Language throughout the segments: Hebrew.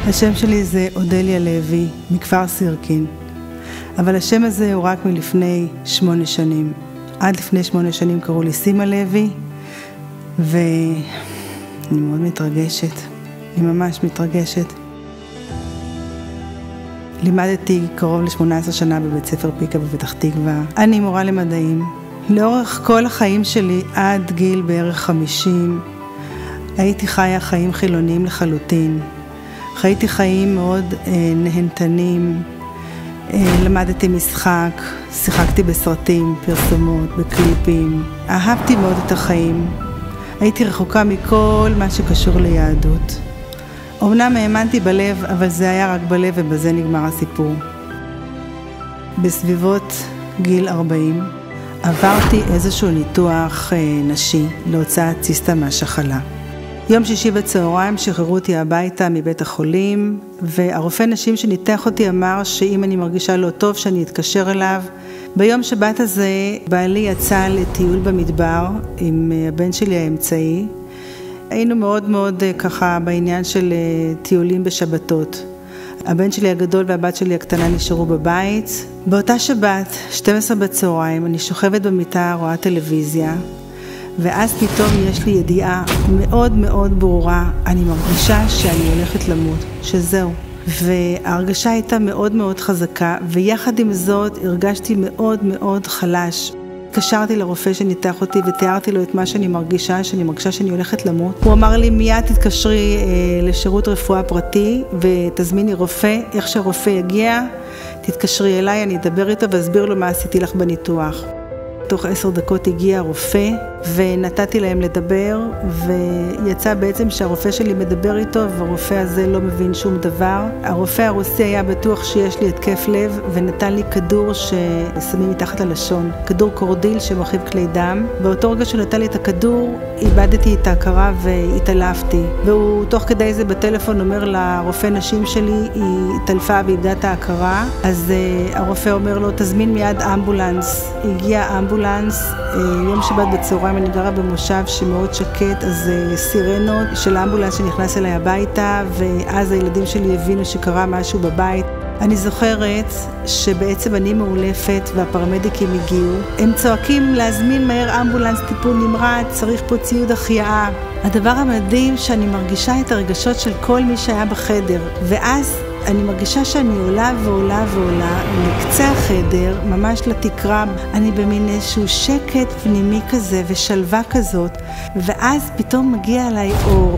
השם שלי זה אודליה לוי, מכפר סירקין. אבל השם הזה הוא רק מלפני 8 שנים. עד לפני 8 שנים קראו לי סימה לוי, ואני מאוד מתרגשת. אני ממש מתרגשת. לימדתי קרוב ל18 שנה בבית ספר פיקה בפתח תקווה. אני מורה למדעים. לאורך כל החיים שלי, עד גיל בערך 50, הייתי חיה חיים חילוניים לחלוטין. חייתי חיים מאוד נהנתנים, למדתי משחק, שיחקתי בסרטים, פרסומות, בקליפים. אהבתי מאוד את החיים. הייתי רחוקה מכל מה שקשור ליהדות. אמנם האמנתי בלב, אבל זה היה רק בלב ובזה נגמר הסיפור. בסביבות גיל 40 עברתי איזשהו ניתוח נשי להוצאת ציסטה מהשחלה. יום שישי בצהריים שחררו אותי הביתה מבית החולים, והרופא נשים שניתח אותי אמר שאם אני מרגישה לא טוב שאני אתקשר אליו. ביום שבת הזה בעלי יצא לטיול במדבר עם הבן שלי האמצעי. היינו מאוד מאוד ככה בעניין של טיולים בשבתות. הבן שלי הגדול והבת שלי הקטנה נשארו בבית. באותה שבת, 12 בצהריים, אני שוכבת במיטה, רואה טלוויזיה, ואז פתאום יש לי ידיעה מאוד מאוד ברורה, אני מרגישה שאני הולכת למות, שזהו. וההרגשה הייתה מאוד מאוד חזקה, ויחד עם זאת הרגשתי מאוד מאוד חלש. התקשרתי לרופא שניתח אותי ותיארתי לו את מה שאני מרגישה שאני הולכת למות. הוא אמר לי מיד תתקשרי לשירות רפואה פרטי ותזמיני רופא, איך שהרופא יגיע תתקשרי אליי, אני אדבר איתו ואסביר לו מה עשיתי לך בניתוח. תוך 10 דקות הגיע הרופא ונתתי להם לדבר, ויצא בעצם שהרופא שלי מדבר איתו והרופא הזה לא מבין שום דבר. הרופא הרוסי היה בטוח שיש לי התקף לב ונתן לי כדור ששמים מתחת ללשון, כדור קורדיל שמרחיב כלי דם. באותו רגע שהוא נתן לי את הכדור איבדתי את ההכרה והתעלפתי, והוא תוך כדי זה בטלפון אומר לרופא נשים שלי היא התעלפה ואיבדה את ההכרה. אז הרופא אומר לו תזמין מיד אמבולנס. הגיע אמבולנס, יום שבת בצהריים אני גרה במושב שמאוד שקט, אז סירנות של האמבולנס שנכנס אליי הביתה, ואז הילדים שלי הבינו שקרה משהו בבית. אני זוכרת שבעצם אני מאולפת והפרמדיקים הגיעו. הם צועקים להזמין מהר אמבולנס טיפול נמרץ, צריך פה ציוד החייאה. הדבר המדהים שאני מרגישה את הרגשות של כל מי שהיה בחדר, ואז אני מרגישה שאני עולה ועולה ועולה לקצה החדר, ממש לתקרה. אני במין איזשהו שקט פנימי כזה ושלווה כזאת, ואז פתאום מגיע אליי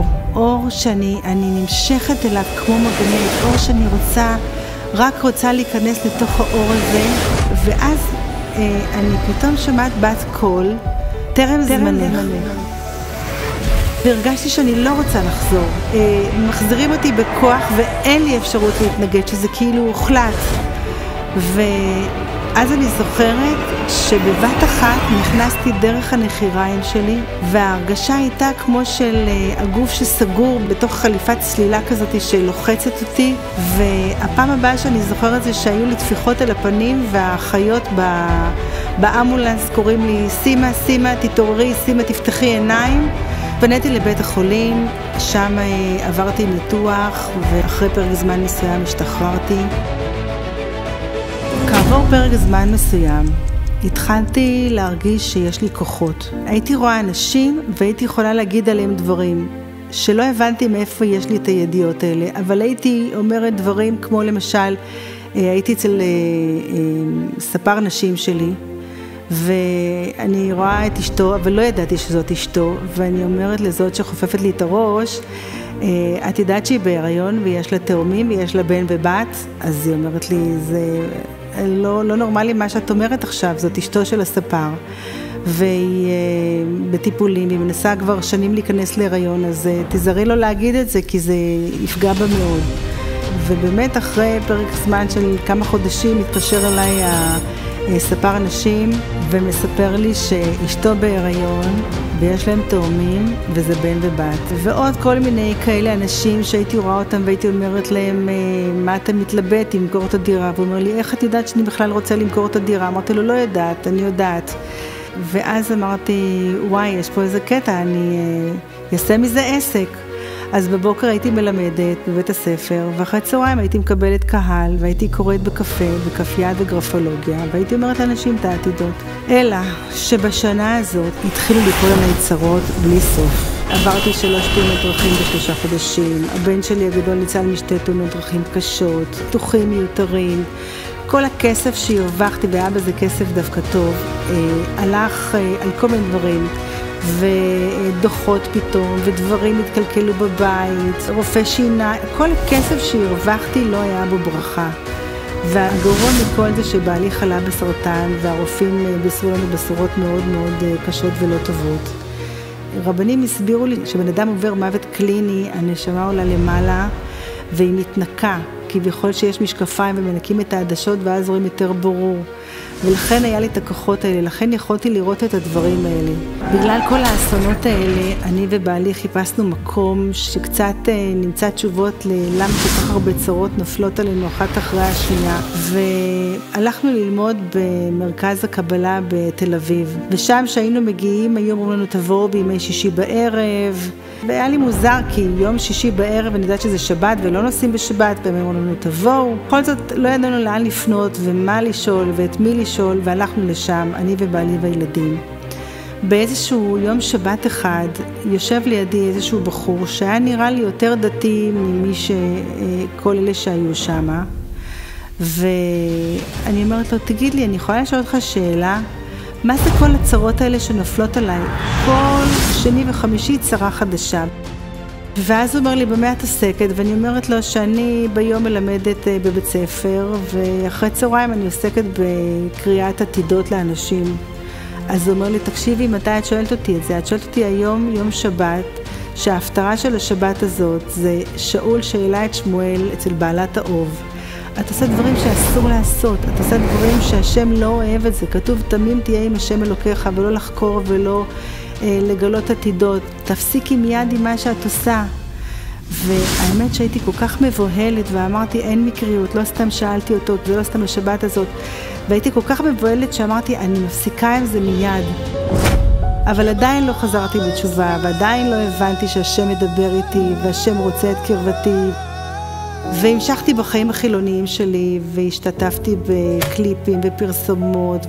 אור שאני נמשכת אליו כמו מגנט, אור שאני רק רוצה להיכנס לתוך האור הזה, ואז אני פתאום שומעת בת קול, טרם זמנך. והרגשתי שאני לא רוצה לחזור. מחזירים אותי בכוח ואין לי אפשרות להתנגד, שזה כאילו הוחלט. ואז אני זוכרת שבבת אחת נכנסתי דרך הנחיריים שלי, וההרגשה הייתה כמו של הגוף שסגור בתוך חליפת צלילה כזאת שלוחצת אותי. והפעם הבאה שאני זוכרת זה שהיו לי טפיחות על הפנים, והחיות באמבולנס קוראים לי סימה, תתעוררי, סימה, תפתחי עיניים. פניתי לבית החולים, שם עברתי ניתוח, ואחרי פרק זמן מסוים השתחררתי. כעבור פרק זמן מסוים, התחלתי להרגיש שיש לי כוחות. הייתי רואה אנשים והייתי יכולה להגיד עליהם דברים, שלא הבנתי מאיפה יש לי את הידיעות האלה, אבל הייתי אומרת דברים כמו למשל, הייתי אצל ספר נשים שלי, ואני רואה את אשתו, אבל לא ידעתי שזאת אשתו, ואני אומרת לזאת שחופפת לי את הראש, את יודעת שהיא בהיריון ויש לה תאומים ויש לה בן ובת? אז היא אומרת לי, זה לא נורמלי מה שאת אומרת עכשיו, זאת אשתו של הספר, והיא בטיפולים, היא מנסה כבר שנים להיכנס להיריון, אז תזרי לו להגיד את זה כי זה יפגע בה מאוד. ובאמת אחרי פרק זמן של כמה חודשים מתקשר אליי ספר אנשים ומספר לי שאשתו בהיריון ויש להם תאומים וזה בן ובת, ועוד כל מיני כאלה אנשים שהייתי רואה אותם והייתי אומרת להם מה אתה מתלבט אם למכור את הדירה, והוא אומר לי איך את יודעת שאני בכלל רוצה למכור את הדירה? אמרתי לו לא יודעת, אני יודעת. ואז אמרתי וואי, יש פה איזה קטע, אני אעשה מזה עסק. אז בבוקר הייתי מלמדת בבית הספר, ואחרי צהריים הייתי מקבלת קהל, והייתי קוראת בקפה, בכף יד וגרפולוגיה, והייתי אומרת לאנשים את העתידות. אלא שבשנה הזאת התחילו לקרוא עליי צרות בלי סוף. עברתי 3 תאונות דרכים ב3 חודשים, הבן שלי הגדול ניצל משתי תאונות דרכים קשות, פיתוחים מיותרים. כל הכסף שהרווחתי, והיה בזה כסף דווקא טוב, הלך על כל מיני דברים. ודוחות פתאום, ודברים התקלקלו בבית, רופא שינה, כל הכסף שהרווחתי לא היה בו ברכה. והגרוע מכל זה שבעלי חלה בסרטן, והרופאים בישרו לנו בשורות מאוד מאוד קשות ולא טובות. רבנים הסבירו לי שבן אדם עובר מוות קליני, הנשמה עולה למעלה, והיא מתנקה, כביכול שיש משקפיים ומנקים את העדשות ואז רואים יותר ברור. ולכן היה לי את הכוחות האלה, לכן יכולתי לראות את הדברים האלה. בגלל כל האסונות האלה, אני ובעלי חיפשנו מקום שקצת נמצא תשובות ללמה כל כך הרבה צרות נופלות עלינו אחת אחרי השנייה. והלכנו ללמוד במרכז הקבלה בתל אביב. ושם שהיינו מגיעים, היו אומרים לנו תבואו בימי שישי בערב. והיה לי מוזר כי יום שישי בערב, אני יודעת שזה שבת ולא נוסעים בשבת, והם אמרו לנו תבואו. בכל זאת לא ידענו לאן לפנות ומה לשאול ואת מי לשאול, והלכנו לשם, אני ובעלי והילדים. באיזשהו יום שבת אחד, יושב לידי איזשהו בחור שהיה נראה לי יותר דתי ממי שכל אלה שהיו שם. ואני אומרת לו, תגיד לי, אני יכולה לשאול אותך שאלה? מה זה כל הצרות האלה שנופלות עליי? כל שני וחמישי צרה חדשה. ואז הוא אומר לי, במה את עוסקת? ואני אומרת לו שאני ביום מלמדת בבית ספר, ואחרי צהריים אני עוסקת בקריאת עתידות לאנשים. אז הוא אומר לי, תקשיבי, מתי את שואלת אותי את זה? את שואלת אותי היום, יום שבת, שההפטרה של השבת הזאת זה שאול שאלה את שמואל אצל בעלת האוב. אתה עושה דברים שאסור לעשות, אתה עושה דברים שהשם לא אוהב את זה. כתוב, תמים תהיה עם השם אלוקיך, ולא לחקור ולא לגלות עתידות. תפסיקי מיד עם מה שאת עושה. והאמת שהייתי כל כך מבוהלת, ואמרתי, אין מקריות, לא סתם שאלתי אותו, זה לא סתם השבת הזאת. והייתי כל כך מבוהלת שאמרתי, אני מפסיקה עם זה מיד. אבל עדיין לא חזרתי בתשובה, ועדיין לא הבנתי שהשם מדבר איתי, והשם רוצה את קרבתי. והמשכתי בחיים החילוניים שלי, והשתתפתי בקליפים ופרסומות,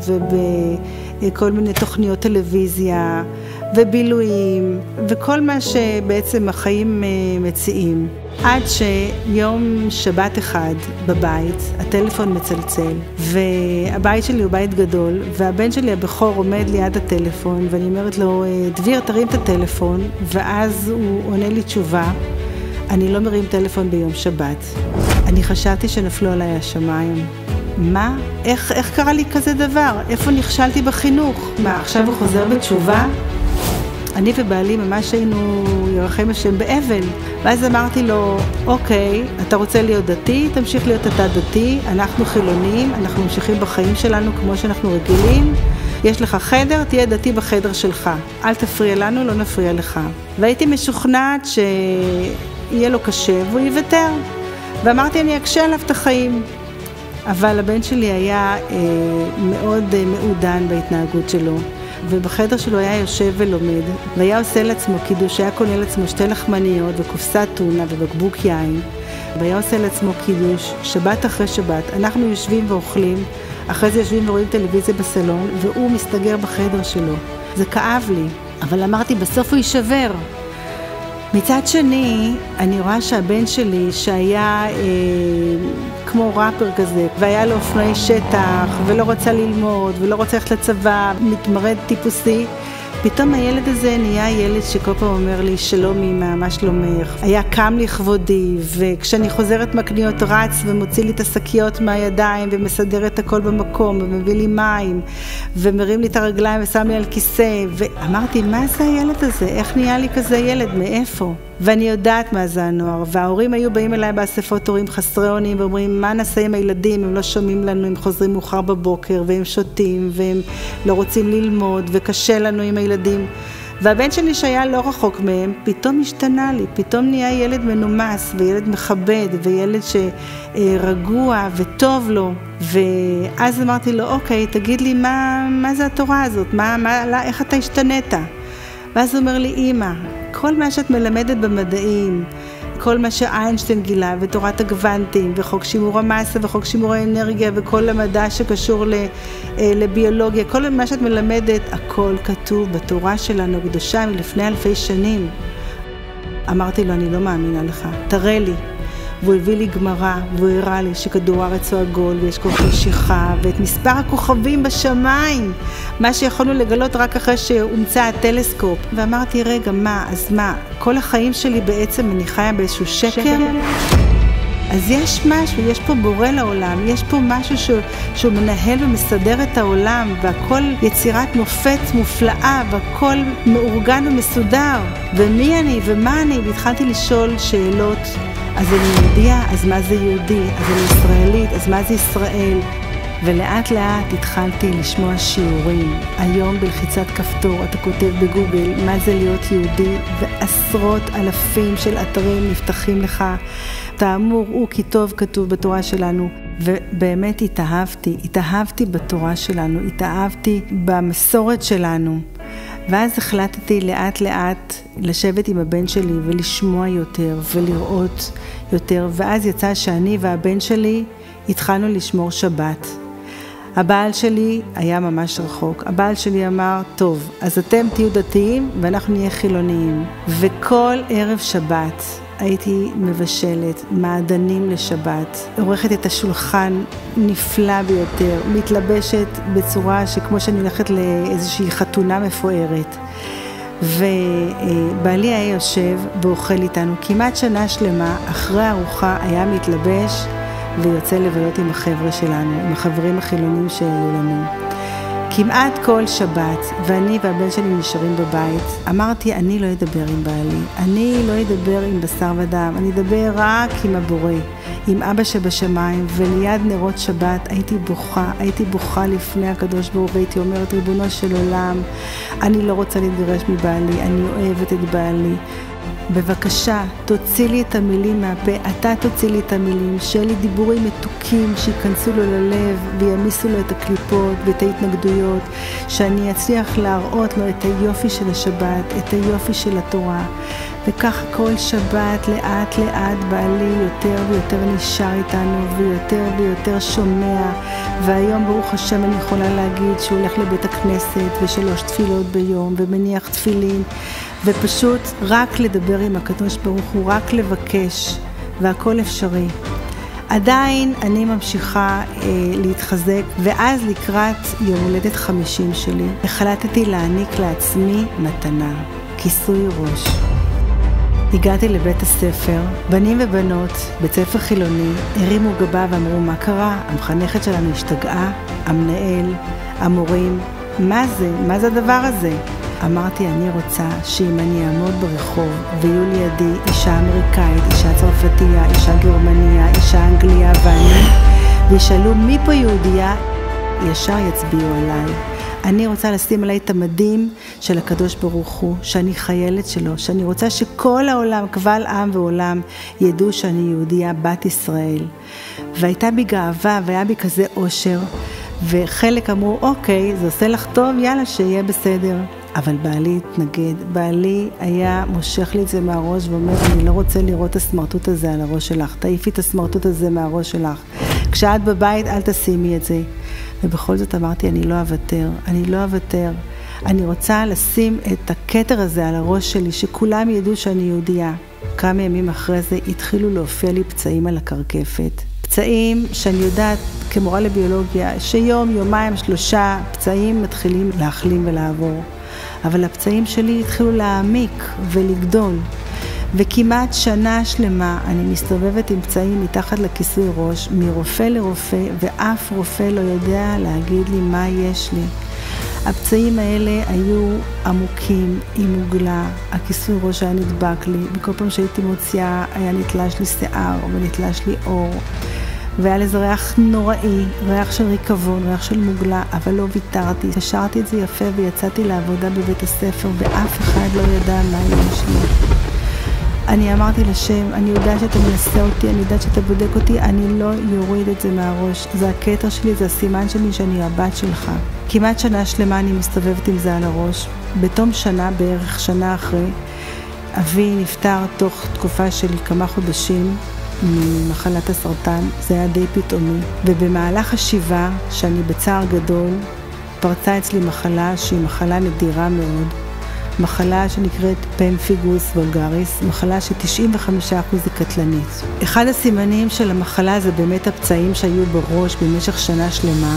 ובכל מיני תוכניות טלוויזיה, ובילויים, וכל מה שבעצם החיים מציעים. עד שיום שבת אחד בבית, הטלפון מצלצל, והבית שלי הוא בית גדול, והבן שלי הבכור עומד ליד הטלפון, ואני אומרת לו, דביר, תרים את הטלפון, ואז הוא עונה לי תשובה, אני לא מרים טלפון ביום שבת. אני חשבתי שנפלו עליי השמיים. מה? איך קרה לי כזה דבר? איפה נכשלתי בחינוך? מה, עכשיו הוא חוזר בתשובה? אני ובעלי ממש היינו ירחם השם באבל. ואז אמרתי לו, אוקיי, אתה רוצה להיות דתי? תמשיך להיות אתה דתי. אנחנו חילונים, אנחנו ממשיכים בחיים שלנו כמו שאנחנו רגילים. יש לך חדר, תהיה דתי בחדר שלך. אל תפריע לנו, לא נפריע לך. והייתי משוכנעת שיהיה לו קשה והוא יוותר. ואמרתי, אני אקשה עליו את החיים. אבל הבן שלי היה מאוד מעודן בהתנהגות שלו. ובחדר שלו היה יושב ולומד, והיה עושה לעצמו קידוש, היה קונה לעצמו 2 לחמניות וקופסת טונה ובקבוק יין, והיה עושה לעצמו קידוש, שבת אחרי שבת. אנחנו יושבים ואוכלים, אחרי זה יושבים ורואים טלוויזיה בסלון, והוא מסתגר בחדר שלו. זה כאב לי, אבל אמרתי, בסוף הוא יישבר. מצד שני, אני רואה שהבן שלי, שהיה כמו ראפר כזה, והיה לו אופנועי שטח, ולא רוצה ללמוד, ולא רוצה ללכת לצבא, מתמרד טיפוסי, פתאום הילד הזה נהיה ילד שכל פעם אומר לי, שלום אמא, מה שלומך? היה קם לכבודי, וכשאני חוזרת מקניות רץ ומוציא לי את השקיות מהידיים, ומסדר את הכל במקום, ומביא לי מים, ומרים לי את הרגליים ושם לי על כיסא, ואמרתי, מה זה הילד הזה? איך נהיה לי כזה ילד? מאיפה? ואני יודעת מה זה הנוער, וההורים היו באים אליי באספות הורים חסרי אונים, ואומרים, מה נעשה עם הילדים? הם לא שומעים לנו, הם חוזרים מאוחר בבוקר, והם שותים, והם לא רוצים ללמוד, וקשה לנו עם הילדים. והבן שלי שהיה לא רחוק מהם, פתאום השתנה לי, פתאום נהיה ילד מנומס, וילד מכבד, וילד שרגוע וטוב לו. ואז אמרתי לו, אוקיי, תגיד לי, מה זה התורה הזאת? איך אתה השתנית? ואז הוא אומר לי, אמא, כל מה שאת מלמדת במדעים, כל מה שאיינשטיין גילה, ותורת הגוונטים, וחוק שימור המסה, וחוק שימור האנרגיה, וכל המדע שקשור לביולוגיה, כל מה שאת מלמדת, הכל כתוב בתורה שלנו הקדושה מלפני אלפי שנים. אמרתי לו, אני לא מאמינה לך, תראה לי. והוא הביא לי גמרא, והוא הראה לי שכדור הארץ הוא עגול, ויש כוח משיכה, ואת מספר הכוכבים בשמיים, מה שיכולנו לגלות רק אחרי שהומצא הטלסקופ. ואמרתי, רגע, אז מה? כל החיים שלי בעצם אני חיה באיזשהו שקר? אז יש משהו, יש פה בורא לעולם, יש פה משהו שהוא מנהל ומסדר את העולם, והכל יצירת מופת מופלאה, והכל מאורגן ומסודר. ומי אני ומה אני? והתחלתי לשאול שאלות. אז אני יהודייה, אז מה זה יהודי? אז אני ישראלית, אז מה זה ישראל? ולאט לאט התחלתי לשמוע שיעורים. היום בלחיצת כפתור אתה כותב בגוגל מה זה להיות יהודי, ועשרות אלפים של אתרים נפתחים לך. תאמור כי טוב כתוב בתורה שלנו, ובאמת התאהבתי בתורה שלנו, התאהבתי במסורת שלנו. ואז החלטתי לאט לאט לשבת עם הבן שלי ולשמוע יותר ולראות יותר, ואז יצא שאני והבן שלי התחלנו לשמור שבת. הבעל שלי היה ממש רחוק. הבעל שלי אמר, טוב, אז אתם תהיו דתיים ואנחנו נהיה חילוניים. וכל ערב שבת הייתי מבשלת מעדנים לשבת, עורכת את השולחן נפלא ביותר, מתלבשת בצורה שכמו שאני הולכת לאיזושהי חתונה מפוארת. ובעלי היה יושב ואוכל איתנו כמעט שנה שלמה, אחרי הארוחה היה מתלבש ויוצא לבלות עם החבר'ה שלנו, עם החברים החילונים שהיו לנו. כמעט כל שבת, ואני והבן שלי נשארים בבית, אמרתי, אני לא אדבר עם בעלי, אני לא אדבר עם בשר ודם, אני אדבר רק עם הבורא, עם אבא שבשמיים, וליד נרות שבת הייתי בוכה לפני הקדוש ברוך הוא, והייתי אומרת, ריבונו של עולם, אני לא רוצה להתגרש מבעלי, אני אוהבת את בעלי. בבקשה, תוציא לי את המילים מהפה, אתה תוציא לי את המילים, שיהיה לי דיבורים מתוקים שיכנסו לו ללב וימיסו לו את הקליפות ואת ההתנגדויות, שאני אצליח להראות לו את היופי של השבת, את היופי של התורה. וכך כל שבת לאט לאט בעלי יותר ויותר נשאר איתנו ויותר ויותר שומע, והיום ברוך השם אני יכולה להגיד שהוא הולך לבית הכנסת ו3 תפילות ביום ומניח תפילין, ופשוט רק לדבר עם הקדוש ברוך הוא, רק לבקש, והכל אפשרי. עדיין אני ממשיכה להתחזק, ואז לקראת יום הולדת 50 שלי החלטתי להעניק לעצמי מתנה, כיסוי ראש. הגעתי לבית הספר, בנים ובנות, בית ספר חילוני, הרימו גבה ואמרו, מה קרה? המחנכת שלנו השתגעה, המנהל, המורים, מה זה? מה זה הדבר הזה? אמרתי, אני רוצה שאם אני אעמוד ברחוב ויהיו לידי אישה אמריקאית, אישה צרפתייה, אישה גרמניה, אישה אנגליה ואני, וישאלו מי פה יהודייה, ישר יצביעו עליי. אני רוצה לשים עליי את המדים של הקדוש ברוך הוא, שאני חיילת שלו, שאני רוצה שכל העולם, קבל עם ועולם, ידעו שאני יהודייה, בת ישראל. והייתה בי גאווה והיה בי כזה אושר, וחלק אמרו, אוקיי, זה עושה לך טוב, יאללה, שיהיה בסדר. אבל בעלי התנגד, בעלי היה מושך לי את זה מהראש ואומר, אני לא רוצה לראות את הסמרטוט הזה על הראש שלך, תעיפי את הסמרטוט הזה מהראש שלך. כשאת בבית אל תשימי את זה. ובכל זאת אמרתי, אני לא אוותר. אני רוצה לשים את הכתר הזה על הראש שלי, שכולם ידעו שאני יהודייה. כמה ימים אחרי זה התחילו להופיע לי פצעים על הקרקפת. פצעים שאני יודעת כמורה לביולוגיה, שיום, יומיים, 3 פצעים מתחילים להחלים ולעבור. אבל הפצעים שלי התחילו להעמיק ולגדול. וכמעט שנה שלמה אני מסתובבת עם פצעים מתחת לכיסוי ראש, מרופא לרופא, ואף רופא לא יודע להגיד לי מה יש לי. הפצעים האלה היו עמוקים, עם מוגלה, הכיסוי ראש היה נדבק לי, בכל פעם שהייתי מוציאה היה נתלש לי שיער ונתלש לי אור. והיה לזה ריח נוראי, ריח של ריקבון, ריח של מוגלה, אבל לא ויתרתי. השארתי את זה יפה ויצאתי לעבודה בבית הספר, ואף אחד לא ידע מה יש לי. אני אמרתי לשם, אני יודעת שאתה מנסה אותי, אני יודעת שאתה בודק אותי, אני לא יוריד את זה מהראש. זה הכתר שלי, זה הסימן שלי שאני הבת שלך. כמעט שנה שלמה אני מסתובבת עם זה על הראש. בתום שנה, בערך שנה אחרי, אבי נפטר תוך תקופה של כמה חודשים ממחלת הסרטן, זה היה די פתאומי. ובמהלך השבעה, שאני בצער גדול, פרצה אצלי מחלה שהיא מחלה נדירה מאוד, מחלה שנקראת פמפיגוס וולגריס, מחלה ש95% היא קטלנית. אחד הסימנים של המחלה זה באמת הפצעים שהיו בראש במשך שנה שלמה,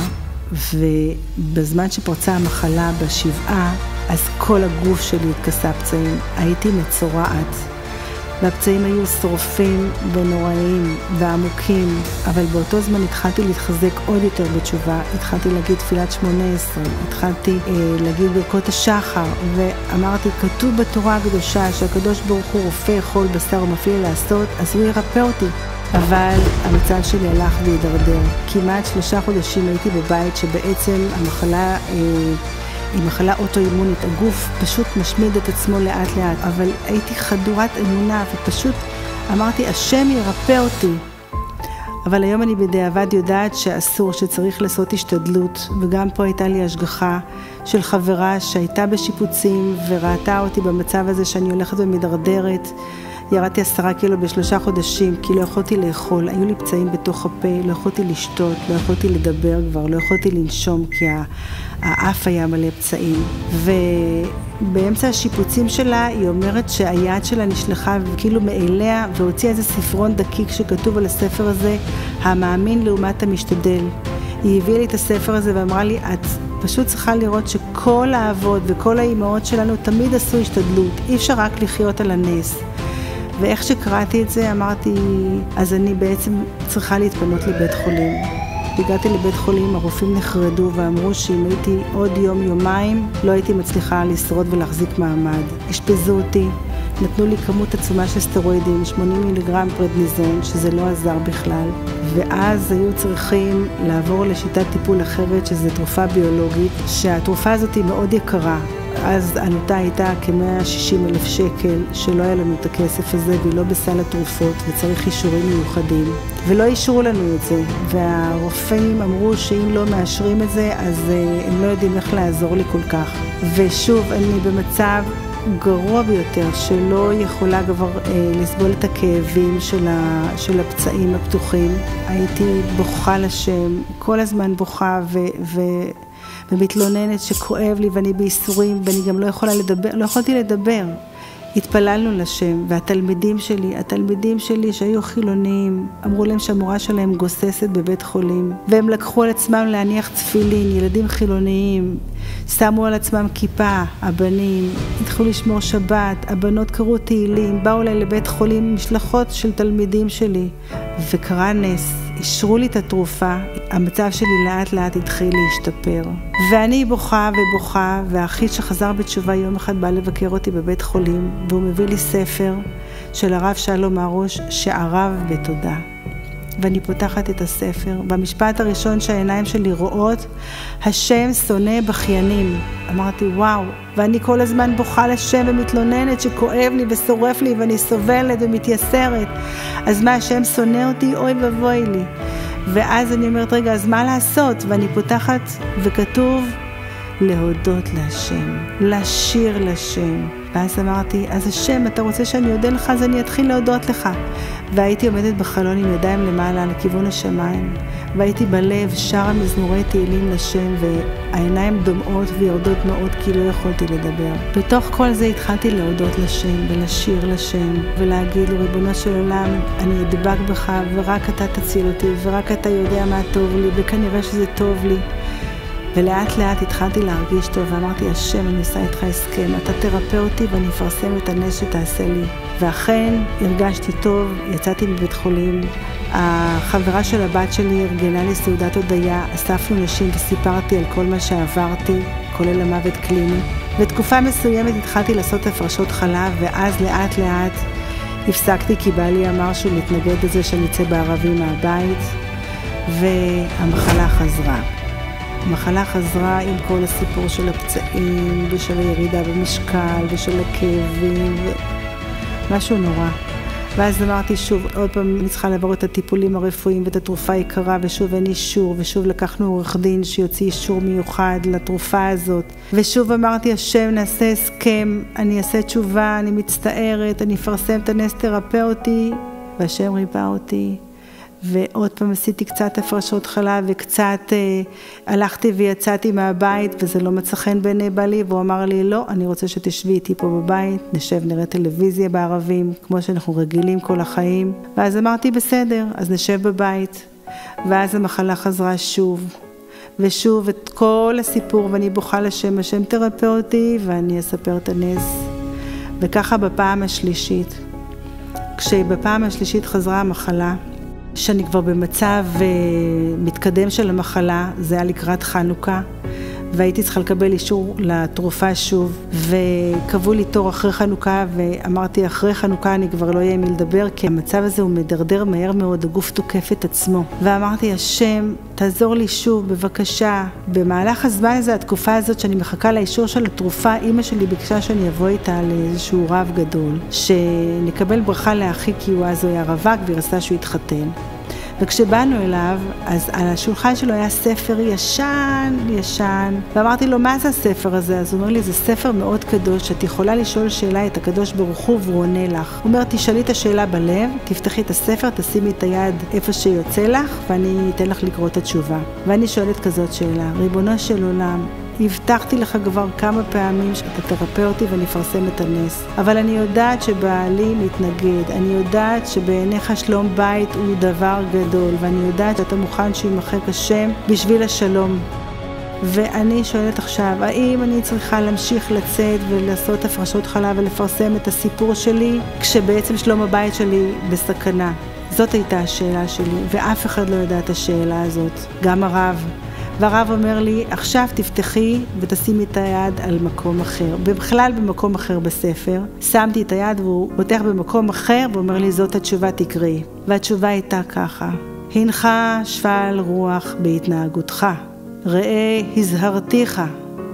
ובזמן שפרצה המחלה בשבעה, אז כל הגוף שלי התכסה פצעים. הייתי מצורעת, והפצעים היו שורפים ונוראים ועמוקים, אבל באותו זמן התחלתי להתחזק עוד יותר בתשובה, התחלתי להגיד תפילת 18, התחלתי להגיד ברכות השחר, ואמרתי, כתוב בתורה הקדושה שהקדוש ברוך הוא רופא חול בשר ומפעיל לעשות, אז הוא ירפא אותי. אבל המצב שלי הלך והידרדר. כמעט 3 חודשים הייתי בבית שבעצם המחלה היא מחלה אוטואימונית, הגוף פשוט משמיד את עצמו לאט לאט, אבל הייתי חדורת אמונה ופשוט אמרתי, השם ירפא אותי. אבל היום אני בדיעבד יודעת שאסור, שצריך לעשות השתדלות, וגם פה הייתה לי השגחה של חברה שהייתה בשיפוצים וראתה אותי במצב הזה שאני הולכת ומדרדרת. ירדתי 10 קילו ב3 חודשים, כי לא יכולתי לאכול, היו לי פצעים בתוך הפה, לא יכולתי לשתות, לא יכולתי לדבר כבר, לא יכולתי לנשום, כי האף היה מלא פצעים. ובאמצע השיפוצים שלה, היא אומרת שהיד שלה נשלחה כאילו מאליה, והוציאה איזה ספרון דקיק שכתוב על הספר הזה, המאמין לעומת המשתדל. היא הביאה לי את הספר הזה ואמרה לי, את פשוט צריכה לראות שכל האבות וכל האימהות שלנו תמיד עשו השתדלות, אי אפשר רק לחיות על הנס. ואיך שקראתי את זה, אמרתי, אז אני בעצם צריכה להתפנות לבית חולים. הגעתי לבית חולים, הרופאים נחרדו ואמרו שאם הייתי עוד יום-יומיים, לא הייתי מצליחה לשרוד ולהחזיק מעמד. השפזו אותי, נתנו לי כמות עצומה של סטרואידים, 80 מיליגרם פרדניזון, שזה לא עזר בכלל. ואז היו צריכים לעבור לשיטת טיפול אחרת, שזו תרופה ביולוגית, שהתרופה הזאת היא מאוד יקרה. אז עלותה הייתה כ160,000 שקל, שלא היה לנו את הכסף הזה, והיא לא בסל התרופות, וצריך אישורים מיוחדים. ולא אישרו לנו את זה, והרופאים אמרו שאם לא מאשרים את זה, אז הם לא יודעים איך לעזור לי כל כך. ושוב, אני במצב גרוע ביותר, שלא יכולה כבר לסבול את הכאבים של הפצעים הפתוחים. הייתי בוכה לשם, כל הזמן בוכה ומתלוננת שכואב לי ואני בייסורים ואני גם לא יכולתי לדבר. התפללנו לשם, והתלמידים שלי שהיו חילוניים, אמרו להם שהמורה שלהם גוססת בבית חולים, והם לקחו על עצמם להניח תפילין, ילדים חילוניים, שמו על עצמם כיפה, הבנים, התחילו לשמור שבת, הבנות קראו תהילים, באו אליי לבית חולים משלחות של תלמידים שלי, וקרה נס, אישרו לי את התרופה, המצב שלי לאט לאט התחיל להשתפר. ואני בוכה ובוכה, והאחי שחזר בתשובה יום אחד בא לבקר אותי בבית חולים, והוא מביא לי ספר של הרב שלום הראש, שערב בתודה. ואני פותחת את הספר, והמשפט הראשון שהעיניים שלי רואות, השם שונא בכיינים. אמרתי וואו, ואני כל הזמן בוכה לשם ומתלוננת שכואב לי ושורף לי ואני סובלת ומתייסרת. אז מה, השם שונא אותי? אוי ובוי לי. ואז אני אומרת, רגע, אז מה לעשות? ואני פותחת וכתוב, להודות להשם, לשיר לשם. ואז אמרתי, אז השם, אתה רוצה שאני אודה לך, אז אני אתחיל להודות לך. והייתי עומדת בחלון עם ידיים למעלה לכיוון השמיים, והייתי בלב שרה מזמורי תהילים לשם, והעיניים דומעות ויורדות מאוד כי לא יכולתי לדבר. בתוך כל זה התחלתי להודות לשם ולשיר לשם, ולהגיד לו, ריבונו של עולם, אני אדבק בך, ורק אתה תציל אותי, ורק אתה יודע מה טוב לי, וכנראה שזה טוב לי. ולאט לאט התחלתי להרגיש טוב, ואמרתי, השם, אני עושה איתך הסכם, אתה תרפא אותי ואני אפרסם את הנס שתעשה לי. ואכן הרגשתי טוב, יצאתי מבית חולים, החברה של הבת שלי ארגנה לי סעודת הודיה, אספנו נשים וסיפרתי על כל מה שעברתי, כולל המוות קליני. בתקופה מסוימת התחלתי לעשות הפרשות חלב, ואז לאט לאט הפסקתי כי בעלי אמר שהוא מתנגד לזה שאני אצא בערבים מהבית, והמחלה חזרה. המחלה חזרה עם כל הסיפור של הפצעים ושל הירידה במשקל ושל הכאבים, משהו נורא. ואז אמרתי שוב, עוד פעם אני צריכה לעבור את הטיפולים הרפואיים ואת התרופה יקרה, ושוב אין אישור, ושוב לקחנו עורך דין שיוציא אישור מיוחד לתרופה הזאת. ושוב אמרתי, השם, נעשה הסכם, אני אעשה תשובה, אני מצטערת, אני אפרסם את הנס, תרפא אותי, והשם ריפא אותי. ועוד פעם עשיתי קצת הפרשות חלב וקצת הלכתי ויצאתי מהבית וזה לא מצא חן בעיני בעלי, והוא אמר לי לא, אני רוצה שתשבי איתי פה בבית, נשב נראה טלוויזיה בערבים כמו שאנחנו רגילים כל החיים. ואז אמרתי בסדר, אז נשב בבית. ואז המחלה חזרה שוב ושוב את כל הסיפור, ואני בוכה לשם, השם תרפא אותי ואני אספר את הנס. וככה בפעם השלישית, כשבפעם השלישית חזרה המחלה, שאני כבר במצב מתקדם של המחלה, זה היה לקראת חנוכה, והייתי צריכה לקבל אישור לתרופה שוב, וקבעו לי תור אחרי חנוכה, ואמרתי אחרי חנוכה אני כבר לא אהיה מי לדבר, כי המצב הזה הוא מדרדר מהר מאוד, הגוף תוקף את עצמו. ואמרתי, השם, תעזור לי שוב, בבקשה. במהלך הזמן הזה, התקופה הזאת שאני מחכה לאישור של התרופה, אמא שלי ביקשה שאני אבוא איתה לאיזשהו רב גדול, שנקבל ברכה לאחי, כי הוא אז היה רווק, והיא רצתה שהוא יתחתן. וכשבאנו אליו, אז על השולחן שלו היה ספר ישן, ואמרתי לו, מה זה הספר הזה? אז הוא אומר לי, זה ספר מאוד קדוש, שאת יכולה לשאול שאלה את הקדוש ברוך הוא, והוא עונה לך. הוא אומר, תשאלי את השאלה בלב, תפתחי את הספר, תשימי את היד איפה שיוצא לך, ואני אתן לך לקרוא את התשובה. ואני שואלת כזאת שאלה, ריבונו של עולם, הבטחתי לך כבר כמה פעמים שאתה תרפא אותי ואני אפרסם את הנס. אבל אני יודעת שבעלי מתנגד, אני יודעת שבעיניך שלום בית הוא דבר גדול, ואני יודעת שאתה מוכן שימחק השם בשביל השלום. ואני שואלת עכשיו, האם אני צריכה להמשיך לצאת ולעשות הפרשות חלב ולפרסם את הסיפור שלי, כשבעצם שלום הבית שלי בסכנה? זאת הייתה השאלה שלי, ואף אחד לא יודע את השאלה הזאת, גם הרב. והרב אומר לי, עכשיו תפתחי ותשימי את היד על מקום אחר. בכלל במקום אחר בספר. שמתי את היד והוא פותח במקום אחר ואומר לי, זאת התשובה, תקראי. והתשובה הייתה ככה, הנך שפל רוח בהתנהגותך, ראה הזהרתיך,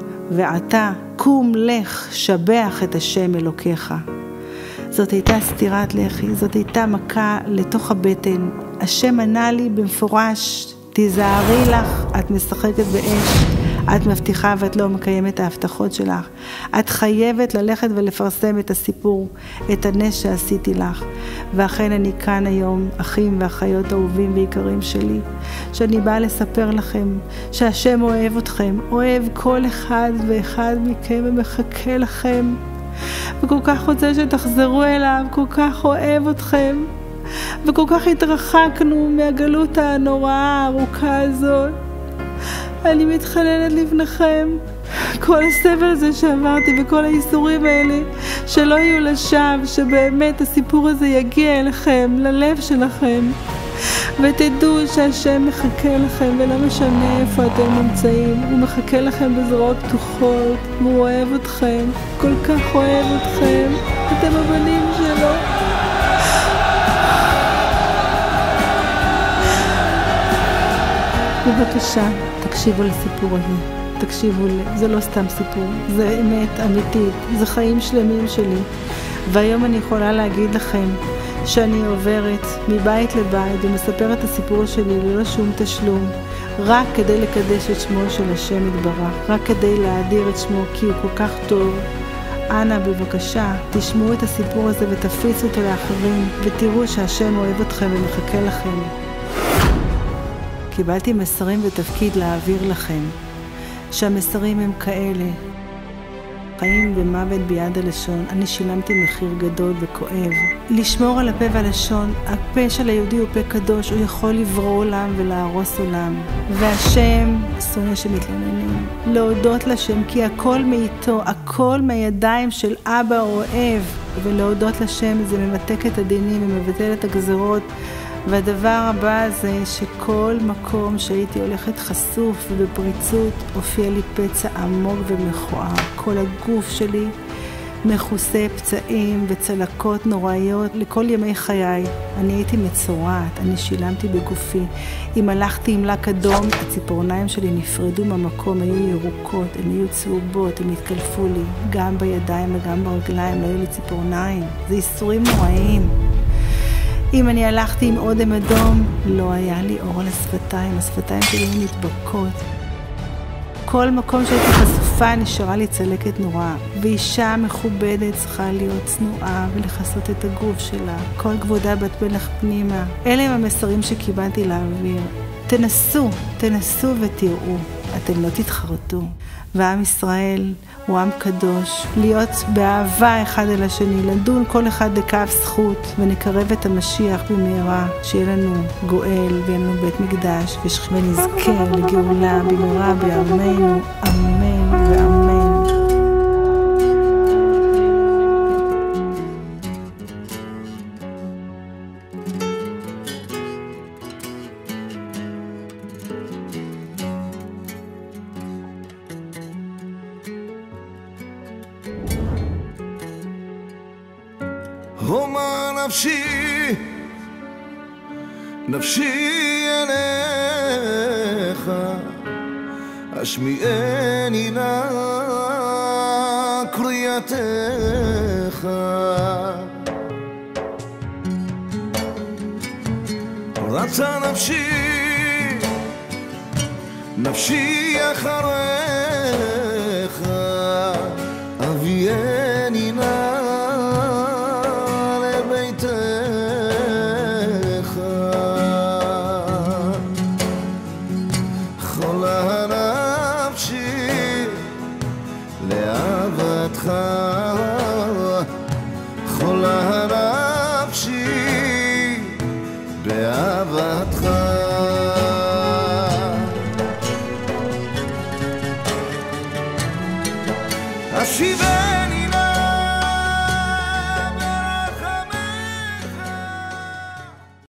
ועתה קום לך שבח את השם אלוקיך. זאת הייתה סתירת לחי, זאת הייתה מכה לתוך הבטן. השם ענה לי במפורש, תיזהרי לך, את משחקת באש, את מבטיחה ואת לא מקיימת את ההבטחות שלך. את חייבת ללכת ולפרסם את הסיפור, את הנס שעשיתי לך. ואכן אני כאן היום, אחים ואחיות אהובים ויקרים שלי, שאני באה לספר לכם שהשם אוהב אתכם, אוהב כל אחד ואחד מכם ומחכה לכם. וכל כך רוצה שתחזרו אליו, כל כך אוהב אתכם. וכל כך התרחקנו מהגלות הנוראה הארוכה הזאת. אני מתחננת לפניכם, כל הסבל הזה שעברתי וכל האיסורים האלה, שלא יהיו לשווא, שבאמת הסיפור הזה יגיע אליכם, ללב שלכם, ותדעו שהשם מחכה לכם, ולא משנה איפה אתם נמצאים, הוא מחכה לכם בזרועות פתוחות, והוא אוהב אתכם, כל כך אוהב אתכם, אתם הבנים שלו. בבקשה, תקשיבו לסיפור הזה, תקשיבו זה לא סתם סיפור, זה אמת אמיתית, זה חיים שלמים שלי. והיום אני יכולה להגיד לכם שאני עוברת מבית לבית ומספרת את הסיפור שלי ללא שום תשלום, רק כדי לקדש את שמו של השם יתברך, רק כדי להאדיר את שמו, כי הוא כל כך טוב. אנא בבקשה, תשמעו את הסיפור הזה ותפיצו אותו לאחרים, ותראו שהשם אוהב אתכם ומחכה לכם. קיבלתי מסרים ותפקיד להעביר לכם, שהמסרים הם כאלה, חיים ומוות ביד הלשון. אני שילמתי מחיר גדול וכואב. לשמור על הפה והלשון, הפה של היהודי הוא פה קדוש, הוא יכול לברוא עולם ולהרוס עולם. והשם שונא שמתלוננים. להודות לשם, כי הכל מאיתו, הכל מהידיים של אבא אוהב. ולהודות לשם זה ממתק את הדינים ומבטל את הגזרות. והדבר הבא זה שכל מקום שהייתי הולכת חשוף ובפריצות הופיע לי פצע עמוק ומכוער. כל הגוף שלי מכוסה פצעים וצלקות נוראיות לכל ימי חיי. אני הייתי מצורעת, אני שילמתי בגופי. אם הלכתי עם לק אדום, הציפורניים שלי נפרדו מהמקום, היו ירוקות, הן היו צהובות, הם התקלפו לי. גם בידיים וגם ברגליים לא היו לי ציפורניים. זה איסורים נוראים. אם אני הלכתי עם אודם אדום, לא היה לי אור על השפתיים, השפתיים שלי היו מתבקעות. כל מקום שהייתי חשופה נשארה לי צלקת נוראה, ואישה מכובדת צריכה להיות צנועה ולכסות את הגוף שלה, כל כבודה בת מלך פנימה. אלה הם המסרים שקיבלתי לאוויר. תנסו ותראו, אתם לא תתחרטו. ועם ישראל הוא עם קדוש, להיות באהבה אחד אל השני, לדון כל אחד לכף זכות, ונקרב את המשיח במהרה, שיהיה לנו גואל ויהיה לנו בית מקדש, ונזכה לגאולה במהרה בימינו, אמן ואמן. הומה נפשי אליך, השמיעני נא קריאתך. רצה נפשי אחריך, אביאני נא לאהבתך, חולה נפשי באהבתך. השיבה